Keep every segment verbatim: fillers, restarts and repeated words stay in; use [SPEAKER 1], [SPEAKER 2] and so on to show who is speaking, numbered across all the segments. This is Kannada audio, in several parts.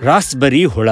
[SPEAKER 1] ರಾಸ್ಬೆರಿ ಹುಳ.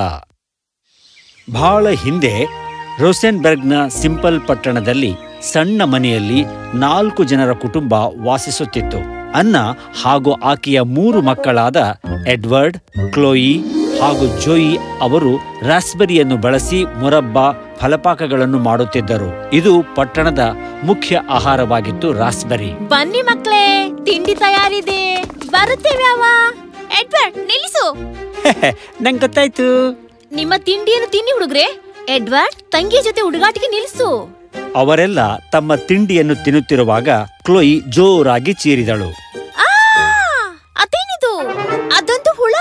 [SPEAKER 1] ಬಹಳ ಹಿಂದೆ ರೋಸೆನ್ಬರ್ಗ್ನ ಸಿಂಪಲ್ ಪಟ್ಟಣದಲ್ಲಿ ಸಣ್ಣ ಮನೆಯಲ್ಲಿ ನಾಲ್ಕು ಜನರ ಕುಟುಂಬ ವಾಸಿಸುತ್ತಿತ್ತು. ಅನ್ನ ಹಾಗೂ ಆಕೆಯ ಮೂರು ಮಕ್ಕಳಾದ ಎಡ್ವರ್ಡ್, ಕ್ಲೋಯಿ ಹಾಗೂ ಜೋಯಿ ಅವರು ರಾಸ್ಬೆರಿಯನ್ನು ಬಳಸಿ ಮುರಬ್ಬಾ, ಫಲಪಾಕಗಳನ್ನು ಮಾಡುತ್ತಿದ್ದರು. ಇದು ಪಟ್ಟಣದ ಮುಖ್ಯ ಆಹಾರವಾಗಿತ್ತು. ರಾಸ್ಬೆರಿ.
[SPEAKER 2] ಬನ್ನಿ ಮಕ್ಕಳೇ, ತಿಂಡಿ ತಯಾರಿದೆ, ಬರುತ್ತೇವೆ. ಅವ ಎಡ್ವರ್ಡ್ ನಿಲ್ಲಿಸು.
[SPEAKER 1] ನಂಗೆ ಗೊತ್ತಾಯ್ತು.
[SPEAKER 2] ನಿಮ್ಮ ತಿಂಡಿಯನ್ನು ತಿನ್ನಿ ಹುಡುಗ್ರೆ. ಎಡ್ವರ್ಡ್, ತಂಗಿಯ ಜೊತೆ ಹುಡುಗಾಟಿಗೆ ನಿಲ್ಲಿಸು.
[SPEAKER 1] ಅವರೆಲ್ಲ ತಮ್ಮ ತಿಂಡಿಯನ್ನು ತಿನ್ನುತ್ತಿರುವಾಗ ಕ್ಲೋಯಿ ಜೋರಾಗಿ ಚೀರಿದಳು.
[SPEAKER 2] ಅದೇನಿದು? ಅದೊಂದು ಹುಳ.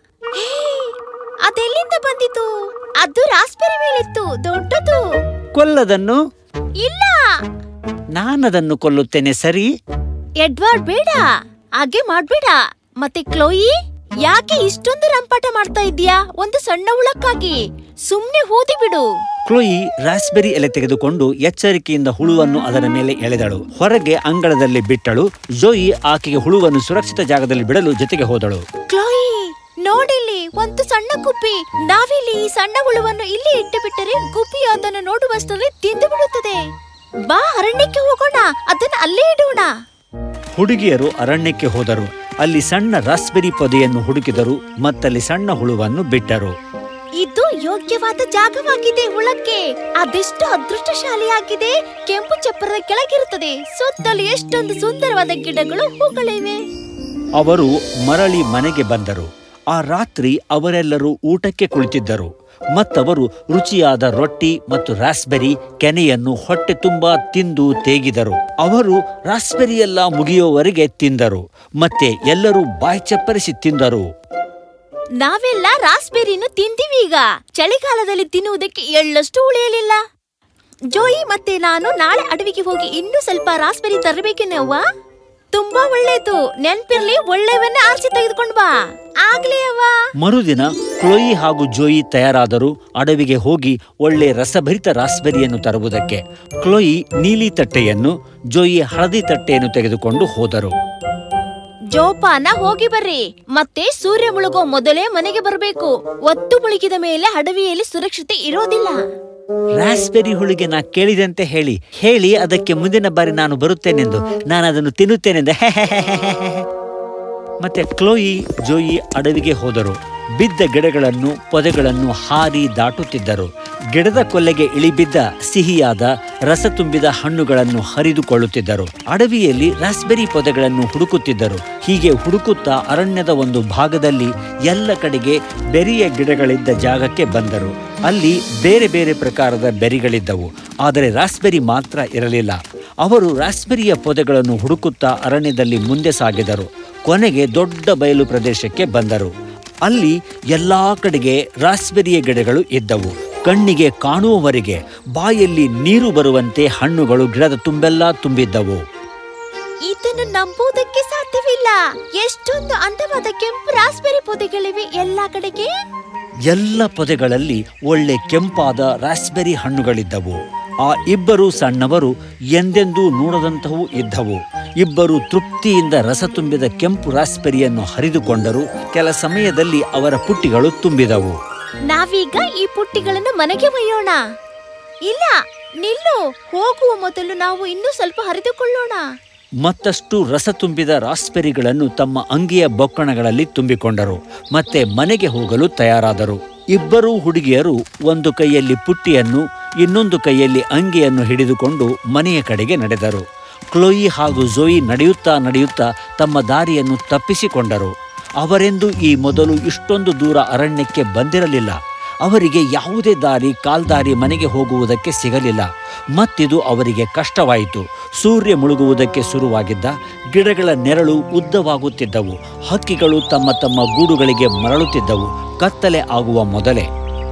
[SPEAKER 2] ಅದೆಲ್ಲಿಂದ ಬಂದಿತು? ಅದು ರಾಸ್ಬೆರಿ ಮೇಲಿತ್ತು, ದೊಡ್ಡದು.
[SPEAKER 1] ಕೊಲ್ಲದನ್ನು?
[SPEAKER 2] ಇಲ್ಲ,
[SPEAKER 1] ನಾನದನ್ನು ಕೊಲ್ಲುತ್ತೇನೆ. ಸರಿ
[SPEAKER 2] ಎಡ್ವರ್ಡ್, ಬೇಡ, ಹಾಗೆ ಮಾಡ್ಬೇಡ. ಮತ್ತೆ ಕ್ಲೋಯಿ, ಯಾಕೆ ಇಷ್ಟೊಂದು ರಂಪಾಟ ಮಾಡ್ತಾ ಇದ್ದೀಯಾ? ಒಂದು ಸಣ್ಣ ಹುಳಕ್ಕಾಗಿ ಸುಮ್ನೆ ಹೋದಿ ಬಿಡು.
[SPEAKER 1] ಕ್ಲೋಯಿ ರಾಸ್ಬೆರಿ ಎಲೆ ತೆಗೆದುಕೊಂಡು ಎಚ್ಚರಿಕೆಯಿಂದ ಹುಳುವನ್ನು ಅದರ ಮೇಲೆ ಎಳೆದಳು. ಹೊರಗೆ ಅಂಗಳದಲ್ಲಿ ಬಿಟ್ಟಳು. ಜೋಯಿ ಆಕೆಗೆ ಹುಳುವನ್ನು ಸುರಕ್ಷಿತ ಜಾಗದಲ್ಲಿ ಬಿಡಲು ಜೊತೆಗೆ ಹೋದಳು.
[SPEAKER 2] ಕ್ಲೋಯಿ, ನೋಡಿಲ್ಲಿ ಒಂದು ಸಣ್ಣ ಗುಬ್ಬಿ. ನಾವಿಲ್ಲಿ ಈ ಸಣ್ಣ ಹುಳುವನ್ನು ಇಲ್ಲಿ ಇಟ್ಟು ಬಿಟ್ಟರೆ ಗುಬ್ಬಿ ಅದನ್ನು ನೋಡುವಷ್ಟರಲ್ಲಿ ತಿಂದು ಬಿಡುತ್ತದೆ. ಬಾ, ಅರಣ್ಯಕ್ಕೆ ಹೋಗೋಣ, ಅದನ್ನು ಅಲ್ಲೇ ಇಡೋಣ.
[SPEAKER 1] ಹುಡುಗಿಯರು ಅರಣ್ಯಕ್ಕೆ ಹೋದರು. ಅಲ್ಲಿ ಸಣ್ಣ ರಾಸ್ಬೆರಿ ಪೊದೆಯನ್ನು ಹುಡುಕಿದರು ಮತ್ತಲ್ಲಿ ಸಣ್ಣ ಹುಳುವನ್ನು ಬಿಟ್ಟರು.
[SPEAKER 2] ಇದು ಯೋಗ್ಯವಾದ ಜಾಗವಾಗಿದೆ ಹುಳಕ್ಕೆ. ಅದೆಷ್ಟು ಅದೃಷ್ಟಶಾಲಿಯಾಗಿದೆ. ಕೆಂಪು ಚಪ್ಪರದ ಕೆಳಗಿರುತ್ತದೆ. ಸುತ್ತಲೂ ಎಷ್ಟೊಂದು ಸುಂದರವಾದ ಗಿಡಗಳು, ಹೂಗಳಿವೆ.
[SPEAKER 1] ಅವರು ಮರಳಿ ಮನೆಗೆ ಬಂದರು. ಆ ರಾತ್ರಿ ಅವರೆಲ್ಲರೂ ಊಟಕ್ಕೆ ಕುಳಿತಿದ್ದರು. ಮತ್ತವರು ರುಚಿಯಾದ ರೊಟ್ಟಿ ಮತ್ತು ರಾಸ್ಬೆರಿ ಕೆನೆಯನ್ನು ಹೊಟ್ಟೆ ತುಂಬಾ ತಿಂದು ತೇಗಿದರು. ಅವರು ರಾಸ್ಬೆರಿಯೆಲ್ಲ ಮುಗಿಯುವವರೆಗೆ ತಿಂದರು. ಮತ್ತೆ ಎಲ್ಲರೂ ಬಾಯಿ ಚಪ್ಪರಿಸಿ ತಿಂದರು.
[SPEAKER 2] ನಾವೆಲ್ಲ ರಾಸ್ಬೆರಿನು ತಿಂದಿವಿ. ಈಗ ಚಳಿಗಾಲದಲ್ಲಿ ತಿನ್ನುವುದಕ್ಕೆ ಎಳ್ಳಷ್ಟು ಉಳಿಯಲಿಲ್ಲ. ಜೋಯಿ ಮತ್ತೆ ನಾನು ನಾಳೆ ಅಡವಿಗೆ ಹೋಗಿ ಇನ್ನೂ ಸ್ವಲ್ಪ ರಾಸ್ಬೆರಿ ತರಬೇಕೇನವ್ವ? ತುಂಬಾ ಒಳ್ಳೇದು. ನೆನ್ಪಿರ್ಲಿ, ಒಳ್ಳೆಯವನ್ನೇ ಆರಿಸಿ ತೆಗೆದುಕೊಂಡು ಬಾ. ಆಗ್ಲೇ ಅವ್ವ.
[SPEAKER 1] ಮರುದಿನ ಕ್ಲೋಯಿ ಹಾಗೂ ಜೋಯಿ ತಯಾರಾದರು ಅಡವಿಗೆ ಹೋಗಿ ಒಳ್ಳೆ ರಸಭರಿತ ರಾಸ್ಬೆರಿಯನ್ನು ತರುವುದಕ್ಕೆ. ಕ್ಲೋಯಿ ನೀಲಿ ತಟ್ಟೆಯನ್ನು, ಜೋಯಿ ಹಳದಿ ತಟ್ಟೆಯನ್ನು ತೆಗೆದುಕೊಂಡು ಹೋದರು.
[SPEAKER 2] ಜೋಪಾನ ಹೋಗಿ ಬರ್ರಿ. ಮತ್ತೆ ಸೂರ್ಯ ಮುಳುಗೋ ಮೊದಲೇ ಮನೆಗೆ ಬರಬೇಕು. ಒತ್ತು ಮುಳುಗಿದ ಮೇಲೆ ಅಡವಿಯಲ್ಲಿ ಸುರಕ್ಷತೆ ಇರೋದಿಲ್ಲ.
[SPEAKER 1] ರಾಸ್ಬೆರಿ ಹುಳಿಗೆ ನಾ ಕೇಳಿದಂತೆ ಹೇಳಿ ಹೇಳಿ ಅದಕ್ಕೆ ಮುಂದಿನ ಬಾರಿ ನಾನು ಬರುತ್ತೇನೆಂದು, ನಾನು ಅದನ್ನು ತಿನ್ನುತ್ತೇನೆಂದ. ಮತ್ತೆ ಕ್ಲೋಯಿ, ಜೋಯಿ ಅಡವಿಗೆ ಹೋದರು. ಬಿದ್ದ ಗಿಡಗಳನ್ನು, ಪೊದೆಗಳನ್ನು ಹಾರಿ ದಾಟುತ್ತಿದ್ದರು. ಗಿಡದ ಕೊಲ್ಲೆಗೆ ಇಳಿಬಿದ್ದ ಸಿಹಿಯಾದ ರಸ ತುಂಬಿದ ಹಣ್ಣುಗಳನ್ನು ಹರಿದುಕೊಳ್ಳುತ್ತಿದ್ದರು. ಅಡವಿಯಲ್ಲಿ ರಾಸ್ಬೆರಿ ಪೊದೆಗಳನ್ನು ಹುಡುಕುತ್ತಿದ್ದರು. ಹೀಗೆ ಹುಡುಕುತ್ತಾ ಅರಣ್ಯದ ಒಂದು ಭಾಗದಲ್ಲಿ ಎಲ್ಲ ಕಡೆಗೆ ಬೆರಿಯ ಗಿಡಗಳಿದ್ದ ಜಾಗಕ್ಕೆ ಬಂದರು. ಅಲ್ಲಿ ಬೇರೆ ಬೇರೆ ಪ್ರಕಾರದ ಬೆರಿಗಳಿದ್ದವು, ಆದರೆ ರಾಸ್ಬೆರಿ ಮಾತ್ರ ಇರಲಿಲ್ಲ. ಅವರು ರಾಸ್ಬೆರಿಯ ಪೊದೆಗಳನ್ನು ಹುಡುಕುತ್ತಾ ಅರಣ್ಯದಲ್ಲಿ ಮುಂದೆ ಸಾಗಿದರು. ಕೊನೆಗೆ ದೊಡ್ಡ ಬಯಲು ಪ್ರದೇಶಕ್ಕೆ ಬಂದರು. ಅಲ್ಲಿ ಎಲ್ಲಾ ಕಡೆಗೆ ರಾಸ್ಬೆರಿಯ ಗಿಡಗಳು ಇದ್ದವು. ಕಣ್ಣಿಗೆ ಕಾಣುವವರೆಗೆ ಬಾಯಲ್ಲಿ ನೀರು ಬರುವಂತೆ ಹಣ್ಣುಗಳು ಗಿಡದ ತುಂಬೆಲ್ಲ ತುಂಬಿದ್ದವು.
[SPEAKER 2] ಇದನ್ನು ನಂಬುವುದಕ್ಕೆ ಸಾಧ್ಯವಿಲ್ಲ. ಎಷ್ಟೊಂದು ಅಂದವಾದ ಕೆಂಪು ರಾಸ್ಬೆರಿ ಪೊದೆಗಳಿವೆ ಎಲ್ಲಾ ಕಡೆಗೆ.
[SPEAKER 1] ಎಲ್ಲ ಪೊದೆಗಳಲ್ಲಿ ಒಳ್ಳೆ ಕೆಂಪಾದ ರಾಸ್ಬೆರಿ ಹಣ್ಣುಗಳಿದ್ದವು. ಆ ಇಬ್ಬರು ಸಣ್ಣವರು ಎಂದೆಂದೂ ನೋಡದಂತವೂ ಇದ್ದವು. ಇಬ್ಬರು ತೃಪ್ತಿಯಿಂದ ರಸ ತುಂಬಿದ ಕೆಂಪು ರಾಸ್ಬೆರಿಯನ್ನು ಹರಿದುಕೊಂಡರು. ಕೆಲ ಸಮಯದಲ್ಲಿ ಅವರ ಪುಟ್ಟಿಗಳು ತುಂಬಿದವು.
[SPEAKER 2] ನಾವೀಗ ಈ ಪುಟ್ಟಿಗಳನ್ನು ಮನೆಗೆ ಒಯ್ಯೋಣ. ಇಲ್ಲ, ನಿಲ್ಲು. ಹೋಗುವ ಮೊದಲು ನಾವು ಇನ್ನೂ ಸ್ವಲ್ಪ ಹರಿದುಕೊಳ್ಳೋಣ.
[SPEAKER 1] ಮತ್ತಷ್ಟು ರಸ ತುಂಬಿದ ರಾಸ್ಬೆರಿಗಳನ್ನು ತಮ್ಮ ಅಂಗಿಯ ಬೊಕ್ಕಣಗಳಲ್ಲಿ ತುಂಬಿಕೊಂಡರು. ಮತ್ತೆ ಮನೆಗೆ ಹೋಗಲು ತಯಾರಾದರು. ಇಬ್ಬರೂ ಹುಡುಗಿಯರು ಒಂದು ಕೈಯಲ್ಲಿ ಪುಟ್ಟಿಯನ್ನು, ಇನ್ನೊಂದು ಕೈಯಲ್ಲಿ ಅಂಗಿಯನ್ನು ಹಿಡಿದುಕೊಂಡು ಮನೆಯ ಕಡೆಗೆ ನಡೆದರು. ಕ್ಲೋಯಿ ಹಾಗೂ ಜೋಯಿ ನಡೆಯುತ್ತಾ ನಡೆಯುತ್ತಾ ತಮ್ಮ ದಾರಿಯನ್ನು ತಪ್ಪಿಸಿಕೊಂಡರು. ಅವರೆಂದು ಈ ಮೊದಲು ಇಷ್ಟೊಂದು ದೂರ ಅರಣ್ಯಕ್ಕೆ ಬಂದಿರಲಿಲ್ಲ. ಅವರಿಗೆ ಯಾವುದೇ ದಾರಿ, ಕಾಲ್ದಾರಿ ಮನೆಗೆ ಹೋಗುವುದಕ್ಕೆ ಸಿಗಲಿಲ್ಲ. ಮತ್ತಿದು ಅವರಿಗೆ ಕಷ್ಟವಾಯಿತು. ಸೂರ್ಯ ಮುಳುಗುವುದಕ್ಕೆ ಶುರುವಾಗಿದ್ದ. ಗಿಡಗಳ ನೆರಳು ಉದ್ದವಾಗುತ್ತಿದ್ದವು. ಹಕ್ಕಿಗಳು ತಮ್ಮ ತಮ್ಮ ಗೂಡುಗಳಿಗೆ ಮರಳುತ್ತಿದ್ದವು. ಕತ್ತಲೆ ಆಗುವ ಮೊದಲೇ.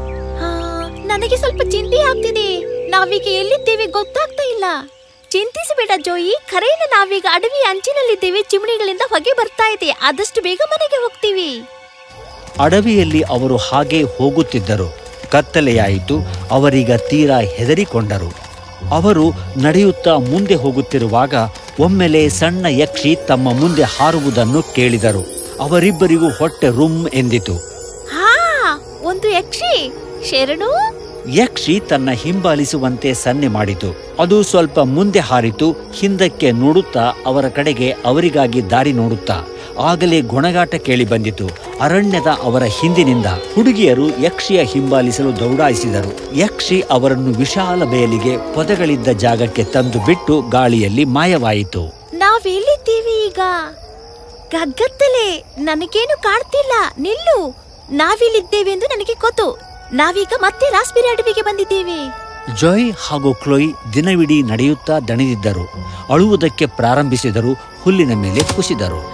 [SPEAKER 2] ನನಗೆ ಸ್ವಲ್ಪ ಚಿಂತೆ ಆಗ್ತಿದೆ. ನಾವೀಗ ಎಲ್ಲಿದ್ದೇವೆ ಗೊತ್ತಾಗ್ತಾ ಇಲ್ಲ. ಚಿಂತಿಸಬೇಡ ಜೋಯಿ, ಖರೇನ ನಾವೀಗ ಅಡವಿ ಅಂಚಿನಲ್ಲಿದ್ದೇವೆ. ಚಿಮಣಿಗಳಿಂದ ಹೊಗೆ ಬರ್ತಾ ಇದೆ. ಆದಷ್ಟು ಬೇಗ ಮನೆಗೆ ಹೋಗ್ತೀವಿ.
[SPEAKER 1] ಅಡವಿಯಲ್ಲಿ ಅವರು ಹಾಗೆ ಹೋಗುತ್ತಿದ್ದರು. ಕತ್ತಲೆಯಾಯಿತು. ಅವರೀಗ ತೀರಾ ಹೆದರಿಕೊಂಡರು. ಅವರು ನಡೆಯುತ್ತಾ ಮುಂದೆ ಹೋಗುತ್ತಿರುವಾಗ ಒಮ್ಮೆಲೆ ಸಣ್ಣ ಯಕ್ಷಿ ತಮ್ಮ ಮುಂದೆ ಹಾರುವುದನ್ನು ಕೇಳಿದರು. ಅವರಿಬ್ಬರಿಗೂ ಹೊಟ್ಟೆ ರುಮ್ ಎಂದಿತು.
[SPEAKER 2] ಹಾ, ಒಂದು ಯಕ್ಷಿ ಶರಣು.
[SPEAKER 1] ಯಕ್ಷಿ ತನ್ನ ಹಿಂಬಾಲಿಸುವಂತೆ ಸನ್ನೆ ಮಾಡಿತು. ಅದು ಸ್ವಲ್ಪ ಮುಂದೆ ಹಾರಿತು. ಹಿಂದಕ್ಕೆ ನೋಡುತ್ತಾ ಅವರ ಕಡೆಗೆ ಅವರಿಗಾಗಿ ದಾರಿ ನೋಡುತ್ತಾ ಆಗಲೇ ಗೊಣಗಾಟ ಕೇಳಿ ಬಂದಿತು. ಅರಣ್ಯದ ಅವರ ಹಿಂದಿನಿಂದ ಹುಡುಗಿಯರು ಯಕ್ಷಿಯ ಹಿಂಬಾಲಿಸಲು ದೌಡಾಯಿಸಿದರು. ಯಕ್ಷಿ ಅವರನ್ನು ವಿಶಾಲ ಬಯಲಿಗೆ ಪೊದೆಗಳಿದ್ದ ಜಾಗಕ್ಕೆ ತಂದು ಬಿಟ್ಟು ಗಾಳಿಯಲ್ಲಿ ಮಾಯವಾಯಿತು.
[SPEAKER 2] ನಾವೆಲ್ಲಿದ್ದೀವಿ ಈಗ? ಗಗ್ಗತ್ತಲೆ, ನನಗೇನು ಕಾಣ್ತಿಲ್ಲ. ನಿಲ್ಲು, ನಾವಿಲ್ಲಿದ್ದೇವೆ ಎಂದು ನನಗೆ ಗೊತ್ತು. ನಾವೀಗ ಮತ್ತೆ ರಾಸ್ಬೆರಿ ಅಡವಿಗೆ ಬಂದಿದ್ದೇವೆ.
[SPEAKER 1] ಜಾಯ್ ಹಾಗೂ ಕ್ಲೋಯ್ ದಿನವಿಡೀ ನಡೆಯುತ್ತಾ ದಣಿದಿದ್ದರು. ಅಳುವುದಕ್ಕೆ ಪ್ರಾರಂಭಿಸಿದರು. ಹುಲ್ಲಿನ ಮೇಲೆ ಕುಸಿದರು.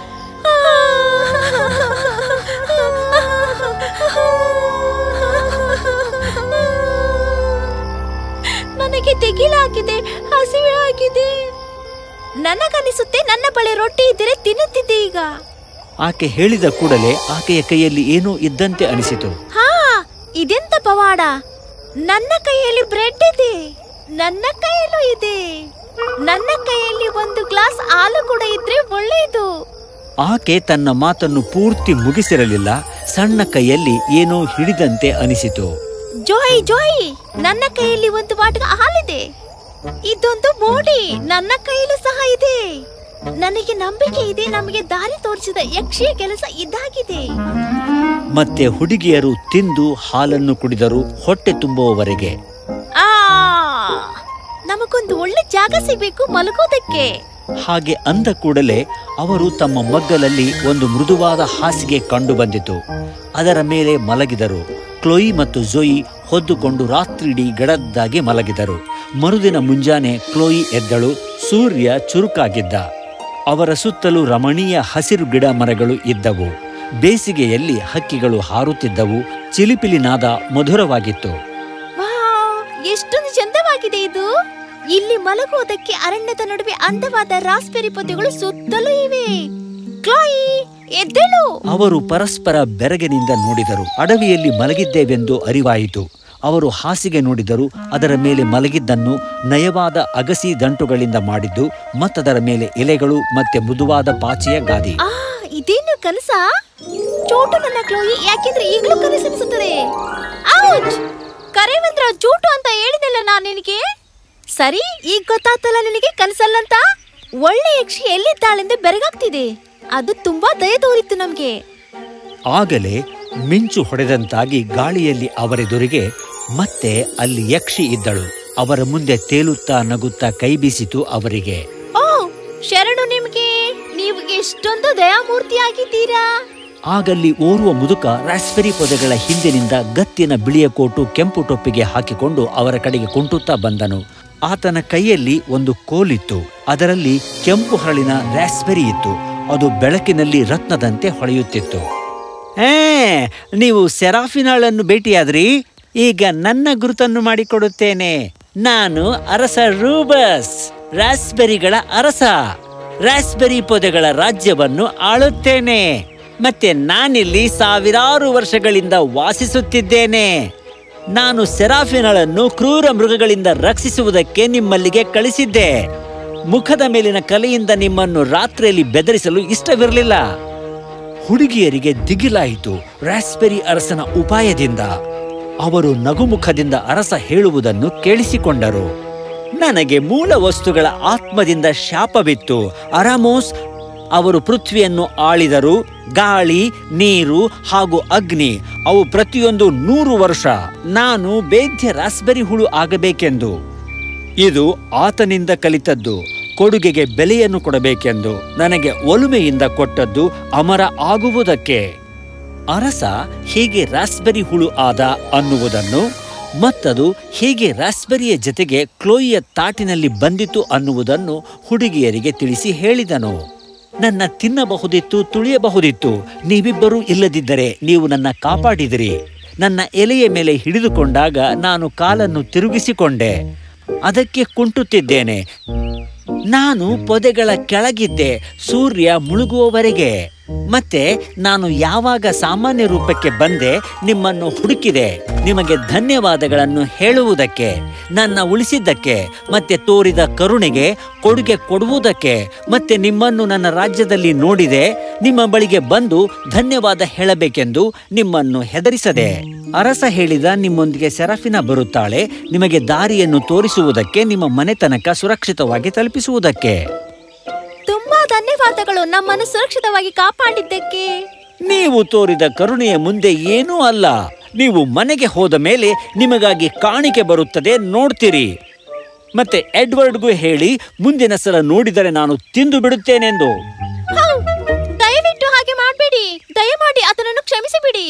[SPEAKER 2] ನನಗೆ ತೆಗಿಲಾಗಿದೆ, ಹಸಿವೆ ಆಗಿದೆ. ನನಗನಿಸುತ್ತೆ ನನ್ನ ಬಳಿ ರೊಟ್ಟಿ ಇದ್ದರೆ ತಿನ್ನುತ್ತಿದ್ದೆ ಈಗ.
[SPEAKER 1] ಆಕೆ ಹೇಳಿದ ಕೂಡಲೇ ಆಕೆಯ ಕೈಯಲ್ಲಿ ಏನೋ ಇದ್ದಂತೆ ಅನಿಸಿತು.
[SPEAKER 2] ಹಾ, ಇದೆಂತ ಪವಾಡ! ನನ್ನ ಕೈಯಲ್ಲಿ ಬ್ರೆಡ್ ಇದೆ, ನನ್ನ ಕೈಯಲ್ಲೂ ಇದೆ. ನನ್ನ ಕೈಯಲ್ಲಿ ಒಂದು ಗ್ಲಾಸ್ ಹಾಲು ಕೂಡ ಇದ್ರೆ ಒಳ್ಳೆಯದು.
[SPEAKER 1] ಆಕೆ ತನ್ನ ಮಾತನ್ನು ಪೂರ್ತಿ ಮುಗಿಸಿರಲಿಲ್ಲ. ಸಣ್ಣ ಕೈಯಲ್ಲಿ ಏನೋ ಹಿಡಿದಂತೆ ಅನಿಸಿತು.
[SPEAKER 2] ಜೋಯ್ ಜೋಯ್, ನನ್ನ ಕೈಯಲ್ಲಿ ಒಂದು ವಾಟಕ ಹಾಲಿದೆ. ಇದೊಂದು ಬೋಡಿ ನನ್ನ ಕೈಯಲ್ಲೂ ಸಹ ಇದೆ. ನನಗೆ ನಂಬಿಕೆ ಇದೆ, ನಮಗೆ ದಾರಿ ತೋರಿಸಿದ ಯಕ್ಷಿಯ ಕೆಲಸ ಇದಾಗಿದೆ.
[SPEAKER 1] ಮತ್ತೆ ಹುಡುಗಿಯರು ತಿಂದು ಹಾಲನ್ನು ಕುಡಿದರು ಹೊಟ್ಟೆ ತುಂಬುವವರೆಗೆ.
[SPEAKER 2] ಆ ನಮಗೊಂದು ಒಳ್ಳೆ ಜಾಗ ಸಿಗಬೇಕು ಮಲಗೋದಕ್ಕೆ.
[SPEAKER 1] ಹಾಗೆ ಅಂದ ಕೂಡಲೇ ಅವರು ತಮ್ಮ ಮಗ್ಗಲಲ್ಲಿ ಒಂದು ಮೃದುವಾದ ಹಾಸಿಗೆ ಕಂಡು ಬಂದಿತು. ಅದರ ಮೇಲೆ ಮಲಗಿದರು. ಕ್ಲೋಯಿ ಮತ್ತು ಜೋಯಿ ಹೊದ್ದುಕೊಂಡು ರಾತ್ರಿಡೀ ಗಡದ್ದಾಗಿ ಮಲಗಿದರು. ಮರುದಿನ ಮುಂಜಾನೆ ಕ್ಲೋಯಿ ಎದ್ದಳು. ಸೂರ್ಯ ಚುರುಕಾಗಿದ್ದ. ಅವರ ಸುತ್ತಲೂ ರಮಣೀಯ ಹಸಿರು ಗಿಡ ಮರಗಳು ಇದ್ದವು. ಬೇಸಿಗೆಯಲ್ಲಿ ಹಕ್ಕಿಗಳು ಹಾರುತ್ತಿದ್ದವು. ಚಿಲಿಪಿಲಿನಾದ ಮಧುರವಾಗಿತ್ತು.
[SPEAKER 2] ವಾವ್, ಎಷ್ಟೊಂದು ಚಂದವಾಗಿದೆ ಇದು. ಇಲ್ಲಿ ಮಲಗುವುದಕ್ಕೆ ಅರಣ್ಯದ ನಡುವೆ ಅಂದವಾದ ರಾಸ್ಬೆರಿ ಪೊದೆಗಳು ಸುತ್ತಲೂ ಇವೆ. ಕ್ಲೋಯಿ, ಎದ್ದೇಳು.
[SPEAKER 1] ಅವರು ಪರಸ್ಪರ ಬೆರಗಿನಿಂದ ನೋಡಿದರು. ಅಡವಿಯಲ್ಲಿ ಮಲಗಿದ್ದೇವೆಂದು ಅರಿವಾಯಿತು. ಅವರು ಹಾಸಿಗೆ ನೋಡಿದರು. ಅದರ ಮೇಲೆ ಮಲಗಿದ್ದನ್ನು ನಯವಾದ ಅಗಸಿ ದಂಟುಗಳಿಂದ ಮಾಡಿದ್ದು, ಮತ್ತದರ ಮೇಲೆ ಎಲೆಗಳು ಮತ್ತೆ ಮೃದುವಾದ ಪಾಚಿಯ ಗಾದಿ.
[SPEAKER 2] ಆ ಇದೇನು ಕನಸ? ಚೋಟು ನನ್ನ ಕ್ಲೋಯಿ, ಯಾಕೆಂದ್ರೆ ಈಗಲೂ ಕನಸನಿಸುತ್ತದೆ. ಔಚ್! ಕರೆವಂದ್ರ ಚೂಟು ಅಂತ ಹೇಳಿದೆಲ್ಲ ನಾನು ನಿನಗೆ. ಸರಿ, ಈಗ ಗೊತ್ತಾಗ್ತಲ್ಲ ನಿನಗೆ ಕನಸಲ್ಲಂತ. ಒಳ್ಳೆ ಯಕ್ಷಿ ಎಲ್ಲಿದ್ದಾಳೆಂದು ಬೆರಗಾಗ್ತಿದೆ. ಅದು ತುಂಬಾ ದಯ ತೋರಿತ್ತು ನಮ್ಗೆ.
[SPEAKER 1] ಆಗಲೇ ಮಿಂಚು ಹೊಡೆದಂತಾಗಿ ಗಾಳಿಯಲ್ಲಿ ಅವರೆದುರಿಗೆ ಮತ್ತೆ ಅಲ್ಲಿ ಯಕ್ಷಿ ಇದ್ದಳು. ಅವರ ಮುಂದೆ ತೇಲುತ್ತಾ ನಗುತ್ತಾ ಕೈ ಬೀಸಿತು ಅವರಿಗೆ.
[SPEAKER 2] ಓ ಶರಣು ನಿಮ್ಗೆ, ನೀವು ಎಷ್ಟೊಂದು ದಯಾಮೂರ್ತಿಯಾಗಿದ್ದೀರಾ.
[SPEAKER 1] ಆಗಲ್ಲಿ ಓರ್ವ ಮುದುಕ ರಾಸ್ಬೆರಿ ಪೊದೆಗಳ ಹಿಂದಿನಿಂದ ಗತ್ತಿನ ಬಿಳಿಯ ಕೋಟು ಕೆಂಪು ಟೊಪ್ಪಿಗೆ ಹಾಕಿಕೊಂಡು ಅವರ ಕಡೆಗೆ ಕುಂಟುತ್ತಾ ಬಂದನು. ಆತನ ಕೈಯಲ್ಲಿ ಒಂದು ಕೋಲಿತ್ತು. ಅದರಲ್ಲಿ ಕೆಂಪು ಹರಳಿನ ರಾಸ್ಬೆರಿ ಇತ್ತು. ಅದು ಬೆಳಕಿನಲ್ಲಿ ರತ್ನದಂತೆ ಹೊಳೆಯುತ್ತಿತ್ತು. ಏ, ನೀವು ಸೆರಾಫಿನಾಳನ್ನು ಭೇಟಿಯಾದ್ರಿ? ಈಗ ನನ್ನ ಗುರುತನ್ನು ಮಾಡಿಕೊಡುತ್ತೇನೆ. ನಾನು ಅರಸ ರೂಬಸ್, ರಾಸ್ಬೆರಿಗಳ ಅರಸ. ರಾಸ್ಬೆರಿ ಪೊದೆಗಳ ರಾಜ್ಯವನ್ನು ಆಳುತ್ತೇನೆ. ಮತ್ತೆ ನಾನಿಲ್ಲಿ ಸಾವಿರಾರು ವರ್ಷಗಳಿಂದ ವಾಸಿಸುತ್ತಿದ್ದೇನೆ. ನಾನು ಸೆರಾಫಿನಳನ್ನು ಕ್ರೂರ ಮೃಗಗಳಿಂದ ರಕ್ಷಿಸುವುದಕ್ಕೆ ನಿಮ್ಮಲ್ಲಿಗೆ ಕಳಿಸಿದ್ದೆ. ಮುಖದ ಮೇಲಿನ ಕಲೆಯಿಂದ ನಿಮ್ಮನ್ನು ರಾತ್ರಿಯಲ್ಲಿ ಬೆದರಿಸಲು ಇಷ್ಟವಿರಲಿಲ್ಲ. ಹುಡುಗಿಯರಿಗೆ ದಿಗಿಲಾಯಿತು ರಾಸ್ಬೆರಿ ಅರಸನ ಉಪಾಯದಿಂದ. ಅವರು ನಗುಮುಖದಿಂದ ಅರಸ ಹೇಳುವುದನ್ನು ಕೇಳಿಸಿಕೊಂಡರು. ನನಗೆ ಮೂಲ ವಸ್ತುಗಳ ಆತ್ಮದಿಂದ ಶಾಪವಿತ್ತು. ಅರಾಮೋಸ್ ಅವರು ಪೃಥ್ವಿಯನ್ನು ಆಳಿದರು. ಗಾಳಿ, ನೀರು ಹಾಗೂ ಅಗ್ನಿ ಅವು ಪ್ರತಿಯೊಂದು ನೂರು ವರ್ಷ ನಾನು ಬೇಧ್ಯ ರಾಸ್ಬೆರಿ ಹುಳು ಆಗಬೇಕೆಂದು. ಇದು ಆತನಿಂದ ಕಲಿತದ್ದು. ಕೊಡುಗೆಗೆ ಬೆಲೆಯನ್ನು ಕೊಡಬೇಕೆಂದು ನನಗೆ ಒಲುಮೆಯಿಂದ ಕೊಟ್ಟದ್ದು ಅಮರ ಆಗುವುದಕ್ಕೆ. ಅರಸ ಹೇಗೆ ರಾಸ್ಬೆರಿ ಹುಳು ಆದ ಅನ್ನುವುದನ್ನು ಮತ್ತದು ಹೇಗೆ ರಾಸ್ಬೆರಿಯ ಜೊತೆಗೆ ಕ್ಲೋಯಿಯ ತಾಟಿನಲ್ಲಿ ಬಂದಿತು ಅನ್ನುವುದನ್ನು ಹುಡುಗಿಯರಿಗೆ ತಿಳಿಸಿ ಹೇಳಿದನು. ನನ್ನ ತಿನ್ನಬಹುದಿತ್ತು, ತುಳಿಯಬಹುದಿತ್ತು. ನೀವಿಬ್ಬರೂ ಇಲ್ಲದಿದ್ದರೆ ನೀವು ನನ್ನ ಕಾಪಾಡಿದಿರಿ. ನನ್ನ ಎಲೆಯ ಮೇಲೆ ಹಿಡಿದುಕೊಂಡಾಗ ನಾನು ಕಾಲನ್ನು ತಿರುಗಿಸಿಕೊಂಡೆ. ಅದಕ್ಕೆ ಕುಂಟುತ್ತಿದ್ದೇನೆ. ನಾನು ಪೊದೆಗಳ ಕೆಳಗಿದ್ದೆ ಸೂರ್ಯ ಮುಳುಗುವವರೆಗೆ. ಮತ್ತೆ ನಾನು ಯಾವಾಗ ಸಾಮಾನ್ಯ ರೂಪಕ್ಕೆ ಬಂದೆ ನಿಮ್ಮನ್ನು ಹುಡುಕಿದೆ. ನಿಮಗೆ ಧನ್ಯವಾದಗಳನ್ನು ಹೇಳುವುದಕ್ಕೆ, ನನ್ನ ಉಳಿಸಿದ್ದಕ್ಕೆ, ಮತ್ತೆ ತೋರಿದ ಕರುಣೆಗೆ ಕೊಡುಗೆ ಕೊಡುವುದಕ್ಕೆ. ಮತ್ತೆ ನಿಮ್ಮನ್ನು ನನ್ನ ರಾಜ್ಯದಲ್ಲಿ ನೋಡಿದೆ. ನಿಮ್ಮ ಬಳಿಗೆ ಬಂದು ಧನ್ಯವಾದ ಹೇಳಬೇಕೆಂದು ನಿಮ್ಮನ್ನು ಹೆದರಿಸದೆ. ಅರಸ ಹೇಳಿದ, ನಿಮ್ಮೊಂದಿಗೆ ಸೆರಫಿನ ಬರುತ್ತಾಳೆ, ನಿಮಗೆ ದಾರಿಯನ್ನು ತೋರಿಸುವುದಕ್ಕೆ, ನಿಮ್ಮ ಮನೆ ತನಕ ಸುರಕ್ಷಿತವಾಗಿ ತಲುಪಿಸುವುದಕ್ಕೆ.
[SPEAKER 2] ತುಂಬಾ ಧನ್ಯವಾದಗಳು ನಮ್ಮನ್ನು ಸುರಕ್ಷಿತವಾಗಿ ಕಾಪಾಡಿದ್ದಕ್ಕೆ.
[SPEAKER 1] ನೀವು ತೋರಿದ ಕರುಣೆಯ ಮುಂದೆ ಏನೂ ಅಲ್ಲ. ನೀವು ಮನೆಗೆ ಹೋದ ಮೇಲೆ ನಿಮಗಾಗಿ ಕಾಣಿಕೆ ಬರುತ್ತದೆ, ನೋಡ್ತೀರಿ. ಮತ್ತೆ ಎಡ್ವರ್ಡ್ಗೂ ಹೇಳಿ, ಮುಂದಿನ ಸಲ ನೋಡಿದರೆ ನಾನು ತಿಂದು ಬಿಡುತ್ತೇನೆಂದು.
[SPEAKER 2] ದಯವಿಟ್ಟು ಹಾಗೆ ಮಾಡಬೇಡಿ, ದಯಮಾಡಿ ಆತನನ್ನು ಕ್ಷಮಿಸಿಬಿಡಿ.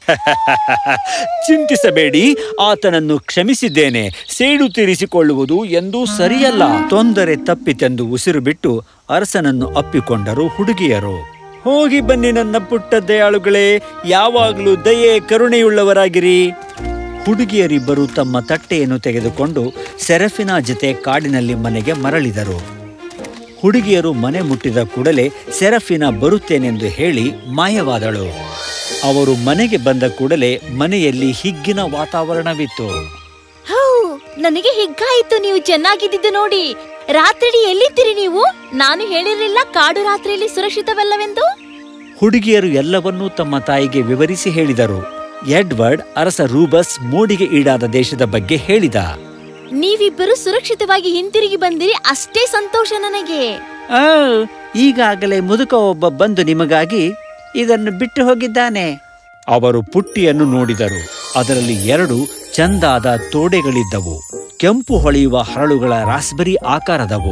[SPEAKER 1] ಚಿಂತಿಸಬೇಡಿ, ಆತನನ್ನು ಕ್ಷಮಿಸಿದ್ದೇನೆ. ಸೇಡು ತೀರಿಸಿಕೊಳ್ಳುವುದು ಎಂದೂ ಸರಿಯಲ್ಲ. ತೊಂದರೆ ತಪ್ಪಿತೆಂದು ಉಸಿರು ಬಿಟ್ಟು ಅರಸನನ್ನು ಅಪ್ಪಿಕೊಂಡರು ಹುಡುಗಿಯರು. ಹೋಗಿ ಬನ್ನಿ ನನ್ನ ಪುಟ್ಟ ದಯಾಳುಗಳೇ, ಯಾವಾಗಲೂ ದಯೆ ಕರುಣೆಯುಳ್ಳವರಾಗಿರಿ. ಹುಡುಗಿಯರಿಬ್ಬರು ತಮ್ಮ ತಟ್ಟೆಯನ್ನು ತೆಗೆದುಕೊಂಡು ಸೆರಫಿನ ಜೊತೆ ಕಾಡಿನಲ್ಲಿ ಮನೆಗೆ ಮರಳಿದರು. ಹುಡುಗಿಯರು ಮನೆ ಮುಟ್ಟಿದ ಕೂಡಲೇ ಸೆರಫಿನ ಬರುತ್ತೇನೆಂದು ಹೇಳಿ ಮಾಯವಾದಳು. ಅವರು ಮನೆಗೆ ಬಂದ ಕೂಡಲೇ ಮನೆಯಲ್ಲಿ ಹಿಗ್ಗಿನ ವಾತಾವರಣವಿತ್ತು.
[SPEAKER 2] ಹೌ, ನನಗೆ ಹಿಗ್ಗಾಯಿತು. ನೀವು ಚೆನ್ನಾಗಿದ್ದು ನೋಡಿ. ರಾತ್ರಿ ಎಲ್ಲಿದ್ದೀರಿ ನೀವು? ನಾನು ಹೇಳಿರಲಿಲ್ಲ ಕಾಡು ರಾತ್ರಿಯಲ್ಲಿ ಸುರಕ್ಷಿತವಲ್ಲವೆಂದು.
[SPEAKER 1] ಹುಡುಗಿಯರು ಎಲ್ಲವನ್ನೂ ತಮ್ಮ ತಾಯಿಗೆ ವಿವರಿಸಿ ಹೇಳಿದರು. ಎಡ್ವರ್ಡ್ ಅರಸ ರೂಬಸ್ ಮೋಡಿಗೆ ಈಡಾದ ದೇಶದ ಬಗ್ಗೆ ಹೇಳಿದ.
[SPEAKER 2] ನೀವಿಬ್ಬರು ಸುರಕ್ಷಿತವಾಗಿ ಹಿಂತಿರುಗಿ ಬಂದಿರಿ, ಅಷ್ಟೇ ಸಂತೋಷ ನನಗೆ.
[SPEAKER 1] ಆ ಈಗಾಗಲೇ ಮುದುಕ ಒಬ್ಬ ಬಂದು ನಿಮಗಾಗಿ ಇದನ್ನು ಬಿಟ್ಟು ಹೋಗಿದ್ದಾನೆ. ಅವರು ಪುಟ್ಟಿಯನ್ನು ನೋಡಿದರು. ಅದರಲ್ಲಿ ಎರಡು ಚಂದಾದ ತೋಡೆಗಳಿದ್ದವು. ಕೆಂಪು ಹೊಳೆಯುವ ಹರಳುಗಳ ರಾಸ್ಬೆರಿ ಆಕಾರದವು.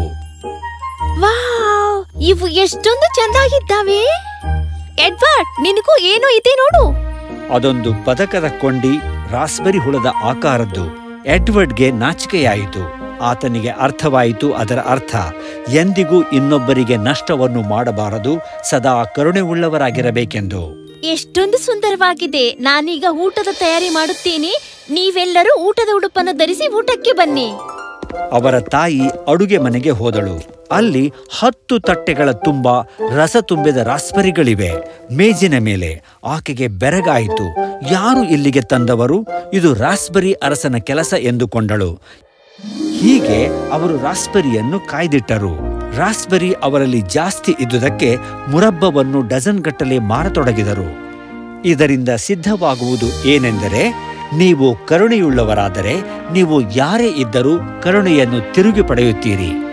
[SPEAKER 2] ವಾವ್, ಇವು ಎಷ್ಟೊಂದು ಚೆಂದಾಗಿದ್ದಾವೆ. ಎಡ್ವರ್ಡ್, ನಿನಗೂ ಏನೋ ಇದೆ ನೋಡು.
[SPEAKER 1] ಅದೊಂದು ಪದಕದ ಕೊಂಡಿ, ರಾಸ್ಬೆರಿ ಹುಳದ ಆಕಾರದ್ದು. ಎಡ್ವರ್ಡ್ಗೆ ನಾಚಿಕೆಯಾಯಿತು. ಆತನಿಗೆ ಅರ್ಥವಾಯಿತು ಅದರ ಅರ್ಥ. ಎಂದಿಗೂ ಇನ್ನೊಬ್ಬರಿಗೆ ನಷ್ಟವನ್ನು ಮಾಡಬಾರದು, ಸದಾ ಕರುಣೆ ಉಳ್ಳವರಾಗಿರಬೇಕೆಂದು.
[SPEAKER 2] ಎಷ್ಟೊಂದು ಸುಂದರವಾಗಿದೆ. ನಾನೀಗ ಊಟದ ತಯಾರಿ ಮಾಡುತ್ತೇನೆ. ನೀವೆಲ್ಲರೂ ಊಟದ ಉಡುಪನ್ನು ಧರಿಸಿ ಊಟಕ್ಕೆ ಬನ್ನಿ.
[SPEAKER 1] ಅವರ ತಾಯಿ ಅಡುಗೆ ಮನೆಗೆ ಹೋದಳು. ಅಲ್ಲಿ ಹತ್ತು ತಟ್ಟೆಗಳ ತುಂಬ ರಸ ತುಂಬಿದ ರಾಸ್ಬೆರಿಗಳಿವೆ ಮೇಜಿನ ಮೇಲೆ. ಆಕೆಗೆ ಬೆರಗಾಯಿತು. ಯಾರು ಇಲ್ಲಿಗೆ ತಂದವರು? ಇದು ರಾಸ್ಬೆರಿ ಅರಸನ ಕೆಲಸ ಎಂದುಕೊಂಡಳು. ಹೀಗೆ ಅವರು ರಾಸ್ಬೆರಿಯನ್ನು ಕಾಯ್ದಿಟ್ಟರು. ರಾಸ್ಬೆರಿ ಅವರಲ್ಲಿ ಜಾಸ್ತಿ ಇದ್ದುದಕ್ಕೆ ಮುರಬ್ಬವನ್ನು ಡಜನ್ ಗಟ್ಟಲೆ ಮಾರತೊಡಗಿದರು. ಇದರಿಂದ ಸಿದ್ಧವಾಗುವುದು ಏನೆಂದರೆ, ನೀವು ಕರುಣೆಯುಳ್ಳವರಾದರೆ ನೀವು ಯಾರೇ ಇದ್ದರೂ ಕರುಣೆಯನ್ನು ತಿರುಗಿ ಪಡೆಯುತ್ತೀರಿ.